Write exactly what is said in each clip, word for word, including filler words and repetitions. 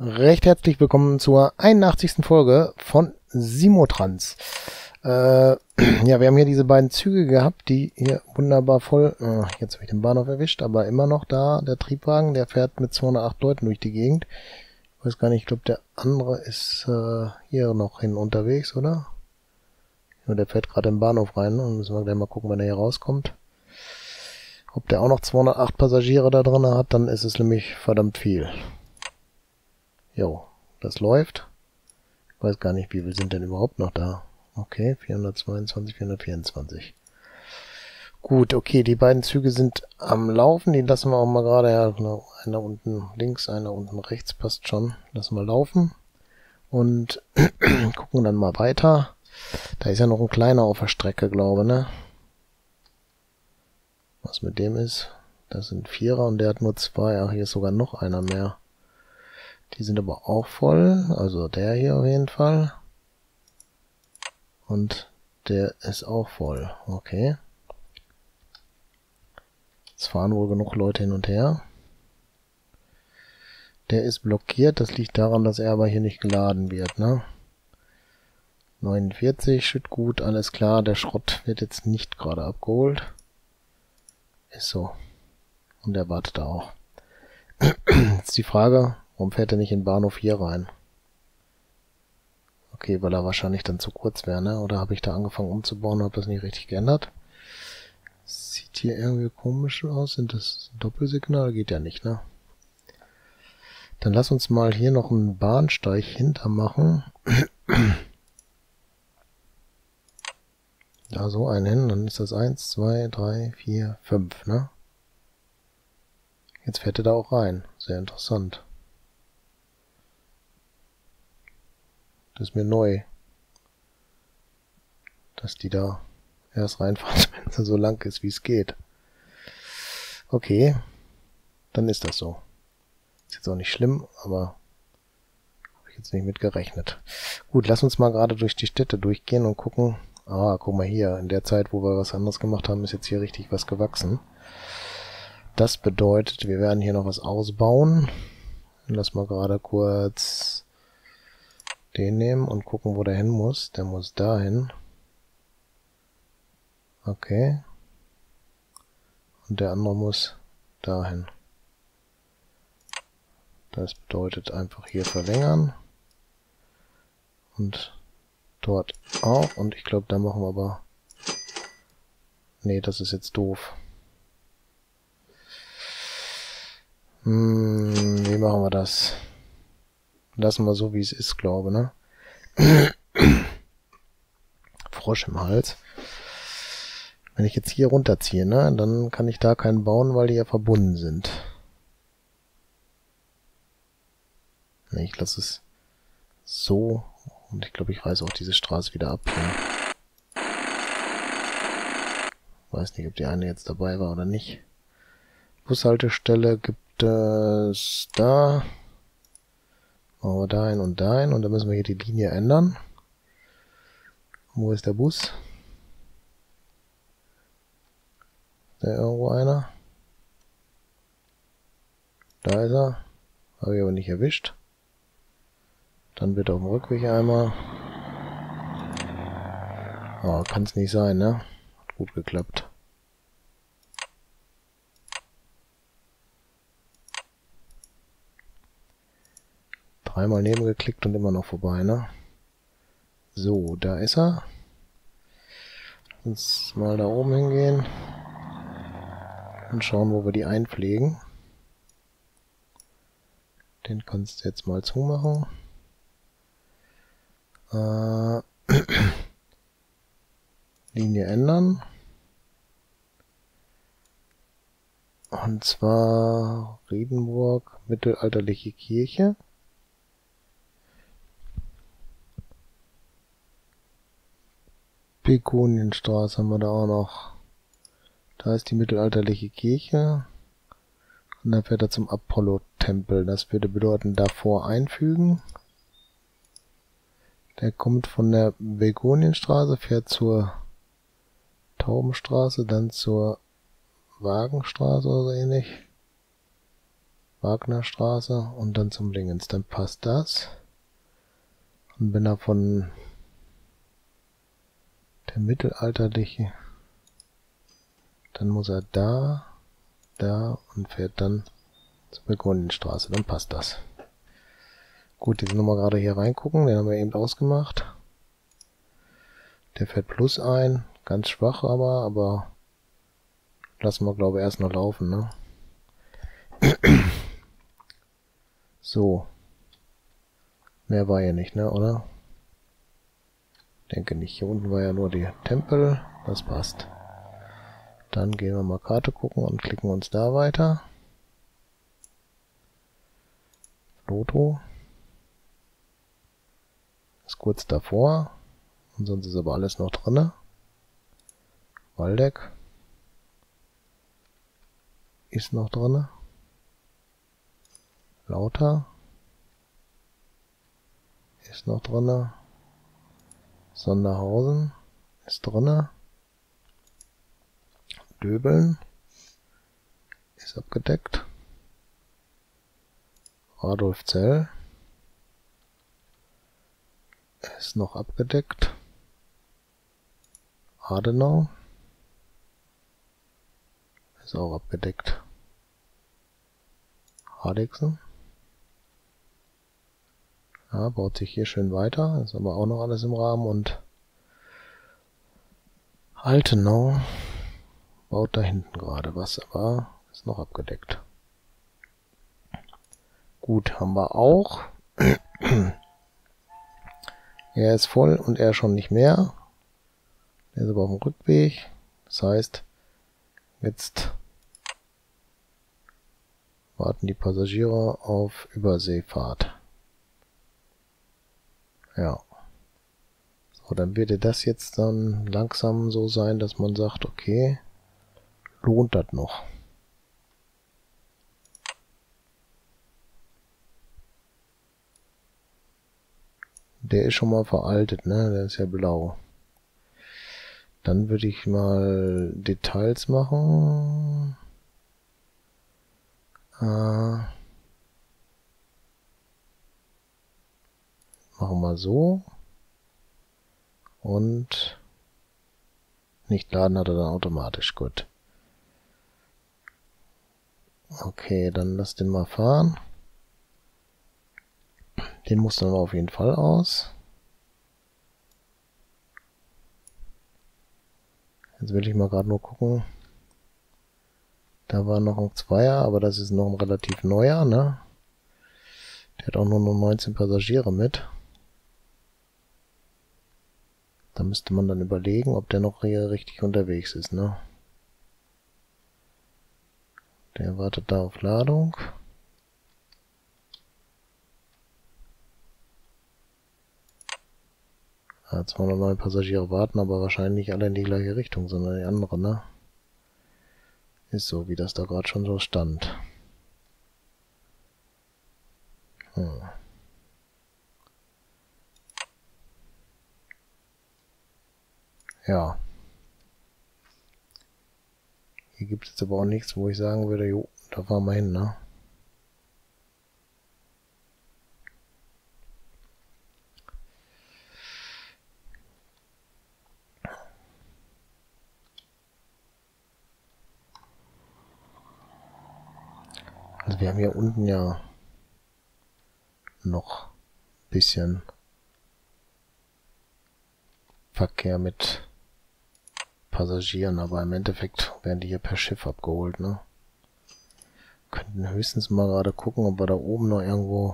Recht herzlich willkommen zur einundachtzigsten Folge von Simotrans. Äh, ja, wir haben hier diese beiden Züge gehabt, die hier wunderbar voll... Äh, jetzt habe ich den Bahnhof erwischt, aber immer noch da, der Triebwagen, der fährt mit zweihundertacht Leuten durch die Gegend. Ich weiß gar nicht, ich glaube, der andere ist äh, hier noch hin unterwegs, oder? Ja, der fährt gerade im Bahnhof rein und müssen wir gleich mal gucken, wenn er hier rauskommt. Ob der auch noch zweihundertacht Passagiere da drin hat, dann ist es nämlich verdammt viel. Jo, das läuft. Ich weiß gar nicht, wie viel sind denn überhaupt noch da. Okay, vierhundertzweiundzwanzig, vierhundertvierundzwanzig. Gut, okay, die beiden Züge sind am Laufen. Die lassen wir auch mal gerade, ja, einer unten links, einer unten rechts, passt schon. Lassen wir laufen. Und gucken dann mal weiter. Da ist ja noch ein kleiner auf der Strecke, glaube ich, ne? Was mit dem ist? Das sind Vierer und der hat nur zwei. Ach, hier ist sogar noch einer mehr. Die sind aber auch voll. Also der hier auf jeden Fall. Und der ist auch voll. Okay. Es fahren wohl genug Leute hin und her. Der ist blockiert. Das liegt daran, dass er aber hier nicht geladen wird, ne? neunundvierzig, Schüttgut, alles klar. Der Schrott wird jetzt nicht gerade abgeholt. Ist so. Und er wartet da auch. Jetzt die Frage, warum fährt er nicht in den Bahnhof hier rein? Okay, weil er wahrscheinlich dann zu kurz wäre, ne? Oder habe ich da angefangen umzubauen und habe das nicht richtig geändert? Sieht hier irgendwie komisch aus. Sind das Doppelsignale? Geht ja nicht, ne? Dann lass uns mal hier noch einen Bahnsteig hinter machen. Da so einen hin, dann ist das eins, zwei, drei, vier, fünf, ne? Jetzt fährt er da auch rein. Sehr interessant. Das ist mir neu, dass die da erst reinfahren, wenn es so lang ist, wie es geht. Okay, dann ist das so. Ist jetzt auch nicht schlimm, aber habe ich jetzt nicht mit gerechnet. Gut, lass uns mal gerade durch die Städte durchgehen und gucken. Ah, guck mal hier, in der Zeit, wo wir was anderes gemacht haben, ist jetzt hier richtig was gewachsen. Das bedeutet, wir werden hier noch was ausbauen. Lass mal gerade kurz den nehmen und gucken, wo der hin muss. Der muss dahin. Okay. Und der andere muss dahin. Das bedeutet einfach hier verlängern. Und dort auch. Und ich glaube, da machen wir aber... Nee, das ist jetzt doof. Hm, wie machen wir das? Lassen wir so, wie es ist, glaube ich, ne? Frosch im Hals. Wenn ich jetzt hier runterziehe, ne, dann kann ich da keinen bauen, weil die ja verbunden sind. Ne, ich lasse es so. Und ich glaube, ich reiße auch diese Straße wieder ab. Ja. Weiß nicht, ob die eine jetzt dabei war oder nicht. Bushaltestelle gibt es da. Machen wir dahin und dahin. Und dann müssen wir hier die Linie ändern. Wo ist der Bus? Ist da irgendwo einer? Da ist er. Habe ich aber nicht erwischt. Dann wird auf dem Rückweg einmal. Oh, kann es nicht sein, ne? Hat gut geklappt. Dreimal neben geklickt und immer noch vorbei, ne? So, da ist er. Lass uns mal da oben hingehen. Und schauen, wo wir die einpflegen. Den kannst du jetzt mal zumachen. Äh, Linie ändern. Und zwar Riedenburg, mittelalterliche Kirche. Begonienstraße haben wir da auch noch. Da ist die mittelalterliche Kirche. Und dann fährt er zum Apollo-Tempel. Das würde bedeuten, davor einfügen. Der kommt von der Begonienstraße, fährt zur Taubenstraße, dann zur Wagenstraße oder so ähnlich. Wagnerstraße und dann zum Dingens. Dann passt das. Und wenn er von der mittelalterliche, dann muss er da, da und fährt dann zur Burgundienstraße. Dann passt das. Gut, jetzt nochmal gerade hier reingucken. Den haben wir eben ausgemacht. Der fährt plus ein. Ganz schwach aber, aber lassen wir, glaube ich, erst noch laufen, ne? So. Mehr war ja nicht, ne, oder? Denke nicht. Hier unten war ja nur die Tempel. Das passt. Dann gehen wir mal Karte gucken und klicken uns da weiter. Lotto. Ist kurz davor. Und sonst ist aber alles noch drinne. Waldeck. Ist noch drinne. Lauter. Ist noch drinne. Sonderhausen. Ist drinne. Döbeln. Ist abgedeckt. Radolfzell. Ist noch abgedeckt. Adenau. Ist auch abgedeckt. Hardegsen. Ja, baut sich hier schön weiter. Ist aber auch noch alles im Rahmen. Und Altenau baut da hinten gerade was, aber ist noch abgedeckt. Gut, haben wir auch. Er ist voll und er schon nicht mehr. Er ist aber auf dem Rückweg. Das heißt, jetzt warten die Passagiere auf Überseefahrt. Ja. So, dann würde das jetzt dann langsam so sein, dass man sagt, okay, lohnt das noch? Der ist schon mal veraltet, ne? Der ist ja blau. Dann würde ich mal Details machen. Äh, machen wir so. Und nicht laden hat er dann automatisch. Gut. Okay, dann lass den mal fahren. Den mustern wir auf jeden Fall aus. Jetzt will ich mal gerade nur gucken. Da war noch ein Zweier, aber das ist noch ein relativ neuer, ne? Der hat auch nur noch neunzehn Passagiere mit. Da müsste man dann überlegen, ob der noch hier richtig unterwegs ist, ne? Der wartet da auf Ladung. Ja, zweihundertneun Passagiere warten, aber wahrscheinlich nicht alle in die gleiche Richtung, sondern die andere, ne? Ist so, wie das da gerade schon so stand. Hm. Ja. Hier gibt es jetzt aber auch nichts, wo ich sagen würde, jo, da fahren wir hin, ne? Also wir haben hier unten ja noch ein bisschen Verkehr mit Passagieren, aber im Endeffekt werden die hier per Schiff abgeholt, ne? Könnten höchstens mal gerade gucken, ob wir da oben noch irgendwo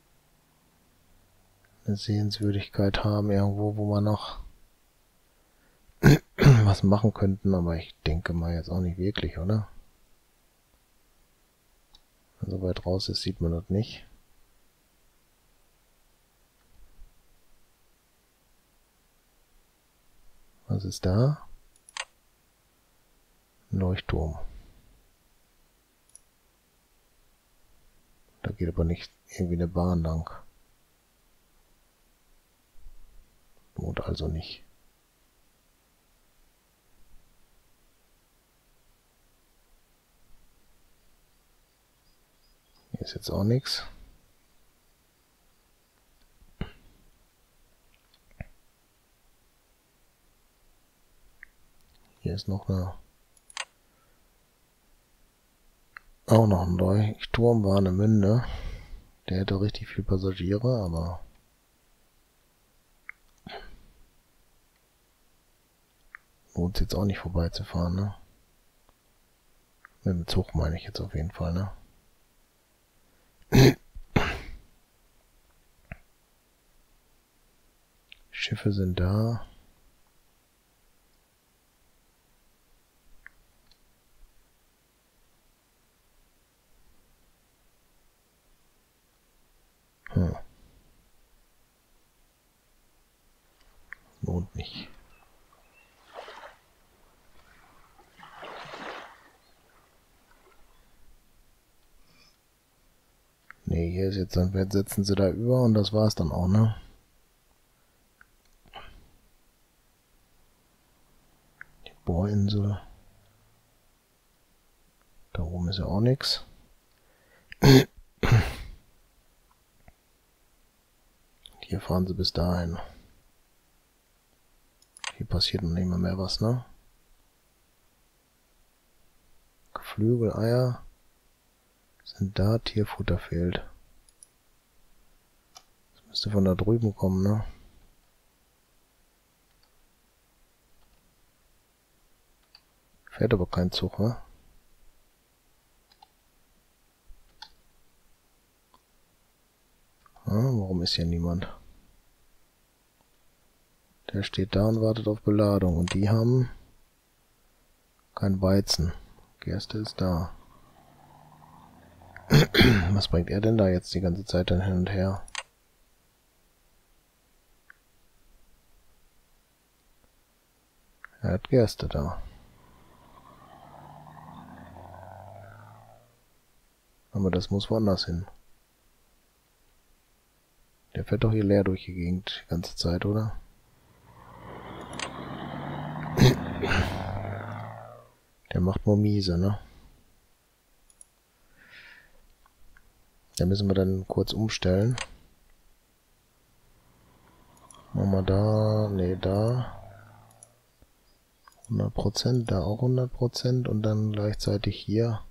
eine Sehenswürdigkeit haben, irgendwo, wo wir noch was machen könnten, aber ich denke mal jetzt auch nicht wirklich, oder? So weit raus ist, sieht man das nicht. Was ist da? Ein Leuchtturm. Da geht aber nicht irgendwie eine Bahn lang. Lohnt also nicht. ist jetzt auch nichts. Hier ist noch eine... Auch noch ein Leuchtturm, Warnemünde. Der hätte richtig viel Passagiere, aber... lohnt es jetzt auch nicht vorbeizufahren, ne? Mit dem Zug meine ich jetzt auf jeden Fall, ne? Schiffe sind da. Hm. Lohnt nicht. Nee, hier ist jetzt ein Wert, setzen sie da über und das war's dann auch, ne? Die Bohrinsel. Da oben ist ja auch nichts. Hier fahren sie bis dahin. Hier passiert noch nicht mal mehr was, ne? Geflügel, Eier sind da, Tierfutter fehlt. Das müsste von da drüben kommen, ne? Fährt aber kein Zug, ne? Ah, warum ist hier niemand? Der steht da und wartet auf Beladung. Und die haben kein Weizen. Gerste ist da. Was bringt er denn da jetzt die ganze Zeit dann hin und her? Er hat Gerste da. Aber das muss woanders hin. Der fährt doch hier leer durch die Gegend die ganze Zeit, oder? Der macht nur miese, ne? Da müssen wir dann kurz umstellen. Machen wir da, ne, da. hundert Prozent, da auch hundert Prozent und dann gleichzeitig hier.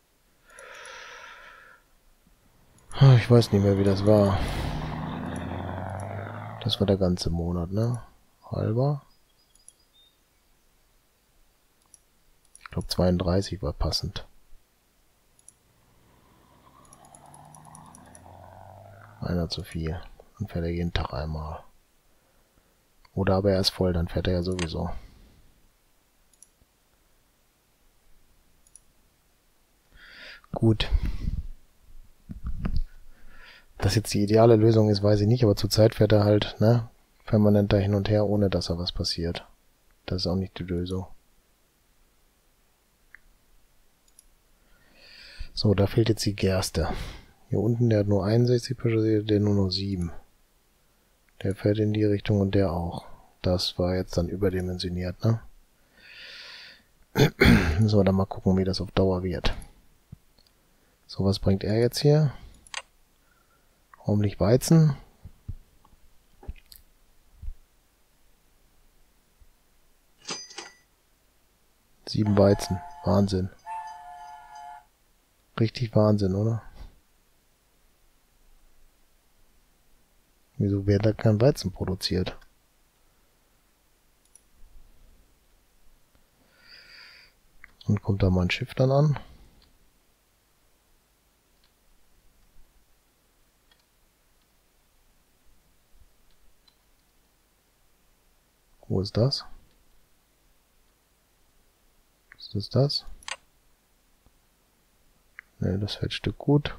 Ich weiß nicht mehr, wie das war. Das war der ganze Monat, ne? Halber. Ich glaube zweiunddreißig war passend. Einer zu viel. Dann fährt er jeden Tag einmal. Oder aber er ist voll, dann fährt er ja sowieso. Gut. Dass jetzt die ideale Lösung ist, weiß ich nicht, aber zurzeit fährt er halt, ne, permanent da hin und her, ohne dass da was passiert. Das ist auch nicht die Lösung. So, da fehlt jetzt die Gerste. Hier unten, der hat nur einundsechzig Passagiere, der nur noch sieben. Der fährt in die Richtung und der auch. Das war jetzt dann überdimensioniert, ne? Müssen wir dann mal gucken, wie das auf Dauer wird. So, was bringt er jetzt hier? Ordentlich Weizen. Sieben Weizen. Wahnsinn. Richtig Wahnsinn, oder? Wieso wird da kein Weizen produziert? Und kommt da mal ein Schiff dann an? Wo ist das? Ist das das? Ne, das fährt Stück gut.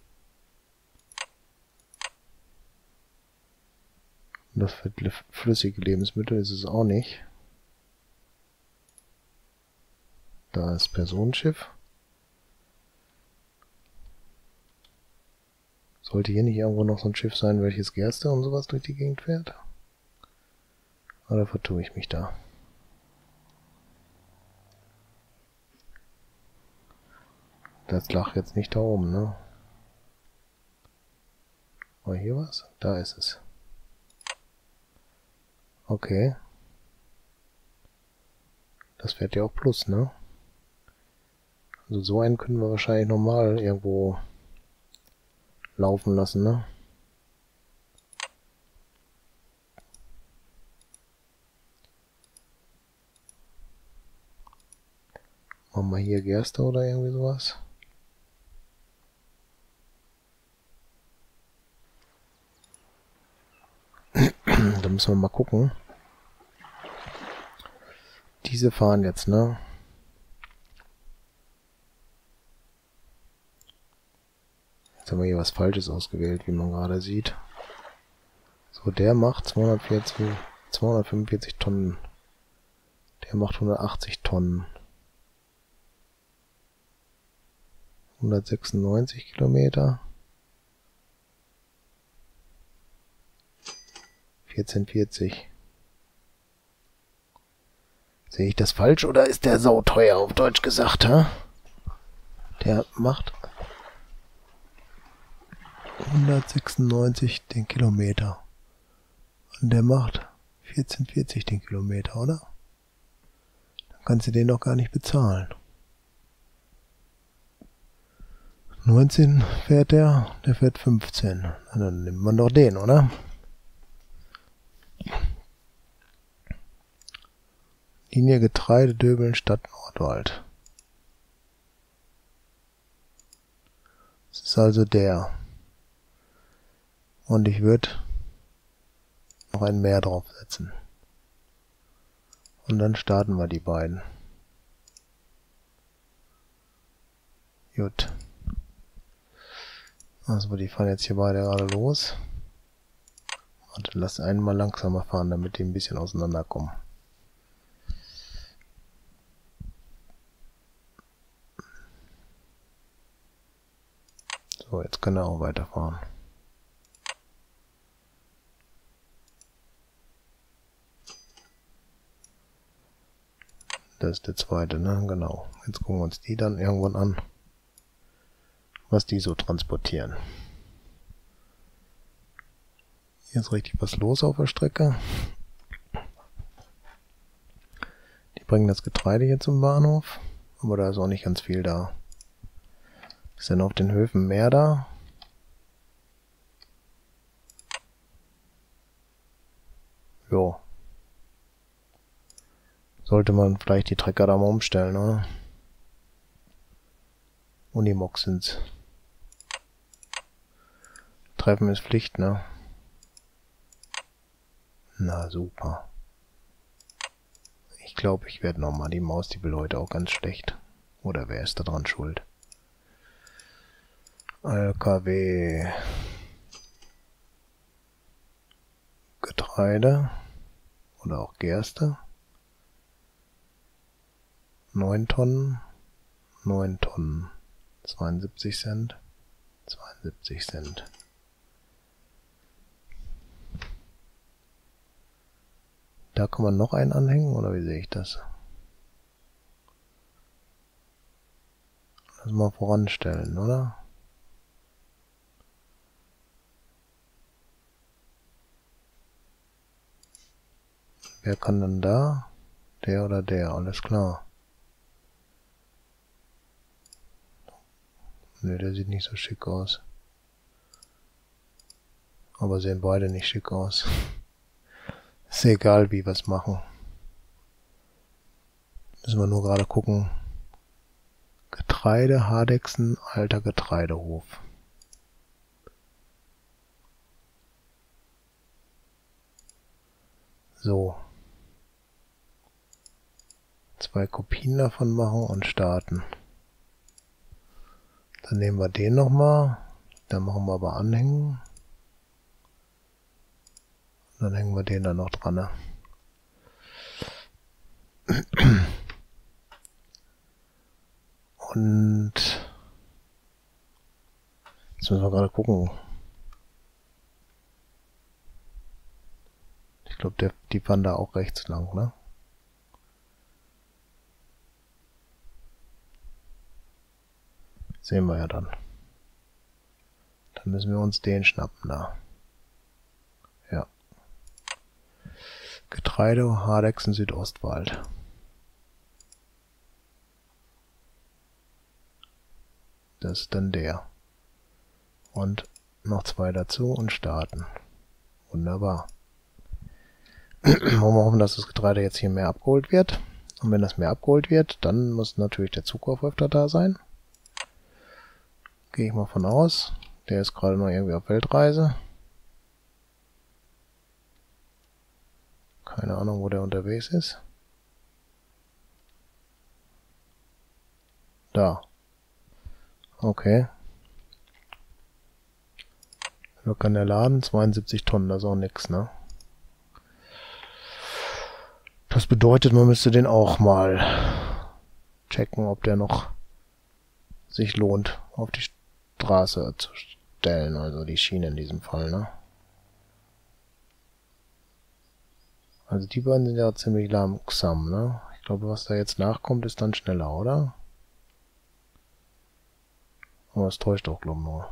Und das für flüssige Lebensmittel ist es auch nicht. Da ist Personenschiff. Sollte hier nicht irgendwo noch so ein Schiff sein, welches Gerste und sowas durch die Gegend fährt? Oder vertue ich mich da? Das lag jetzt nicht da oben, ne? War hier was? Da ist es. Okay. Das fährt ja auch plus, ne? Also so einen können wir wahrscheinlich normal irgendwo laufen lassen, ne? Machen wir hier Gerste oder irgendwie sowas. Da müssen wir mal gucken. Diese fahren jetzt, ne? Jetzt haben wir hier was Falsches ausgewählt, wie man gerade sieht. So, der macht zweihundertvierzig, zweihundertfünfundvierzig Tonnen. Der macht hundertachtzig Tonnen. hundertsechsundneunzig Kilometer. vierzehnhundertvierzig. Sehe ich das falsch oder ist der sauteuer, auf Deutsch gesagt, hä? Der macht hundertsechsundneunzig den Kilometer. Und der macht vierzehnhundertvierzig den Kilometer, oder? Dann kannst du den doch gar nicht bezahlen. neunzehn fährt der, der fährt fünfzehn. Na, dann nimmt man doch den, oder? Linie Getreide, Döbeln, Stadt Nordwald. Das ist also der. Und ich würde noch einen mehr draufsetzen. Und dann starten wir die beiden. Gut. Also die fahren jetzt hier beide gerade los. Und lass einen mal langsamer fahren, damit die ein bisschen auseinanderkommen. So, jetzt können wir auch weiterfahren. Das ist der zweite, ne? Genau. Jetzt gucken wir uns die dann irgendwann an, was die so transportieren. Hier ist richtig was los auf der Strecke. Die bringen das Getreide hier zum Bahnhof, aber da ist auch nicht ganz viel da. Ist denn auf den Höfen mehr da? Jo. Sollte man vielleicht die Trecker da mal umstellen, oder? Unimog sind's. Treffen ist Pflicht, ne? Na super. Ich glaube, ich werde nochmal. Die Maus, die will heute auch ganz schlecht. Oder wer ist da dran schuld? L K W. Getreide. Oder auch Gerste. neun Tonnen. neun Tonnen. zweiundsiebzig Cent. zweiundsiebzig Cent. Da kann man noch einen anhängen, oder wie sehe ich das? Lass mal voranstellen, oder? Wer kann denn da? Der oder der, alles klar. Ne, der sieht nicht so schick aus. Aber sehen beide nicht schick aus. Ist egal, wie wir es machen. Müssen wir nur gerade gucken. Getreide, Hardechsen, alter Getreidehof. So. Zwei Kopien davon machen und starten. Dann nehmen wir den nochmal. Dann machen wir aber anhängen. Dann hängen wir den dann noch dran. Ne? Und jetzt müssen wir gerade gucken. Ich glaube, die fahren da auch rechts lang, ne? Sehen wir ja dann. Dann müssen wir uns den schnappen da. Ja. Getreide, Hardechsen, Südostwald. Das ist dann der. Und noch zwei dazu und starten. Wunderbar. Wollen wir hoffen, dass das Getreide jetzt hier mehr abgeholt wird. Und wenn das mehr abgeholt wird, dann muss natürlich der Zukauf öfter da sein. Gehe ich mal von aus. Der ist gerade noch irgendwie auf Weltreise. Keine Ahnung, wo der unterwegs ist. Da. Okay. Wo kann der laden? zweiundsiebzig Tonnen, das ist auch nix, ne? Das bedeutet, man müsste den auch mal checken, ob der noch sich lohnt, auf die Straße zu stellen, also die Schiene in diesem Fall, ne? Also die beiden sind ja ziemlich langsam, ne? Ich glaube, was da jetzt nachkommt, ist dann schneller, oder? Aber es täuscht auch, glaube ich, nur.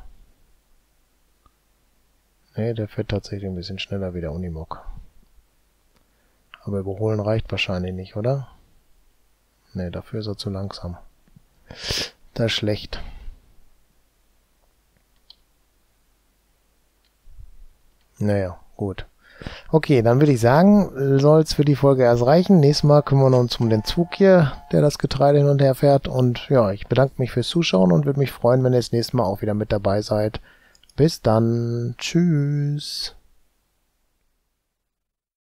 Ne, der fährt tatsächlich ein bisschen schneller wie der Unimog. Aber überholen reicht wahrscheinlich nicht, oder? Ne, dafür ist er zu langsam. Das ist schlecht. Naja, gut. Okay, dann würde ich sagen, soll es für die Folge erst reichen. Nächstes Mal kümmern wir uns um den Zug hier, der das Getreide hin und her fährt. Und ja, ich bedanke mich fürs Zuschauen und würde mich freuen, wenn ihr das nächste Mal auch wieder mit dabei seid. Bis dann. Tschüss.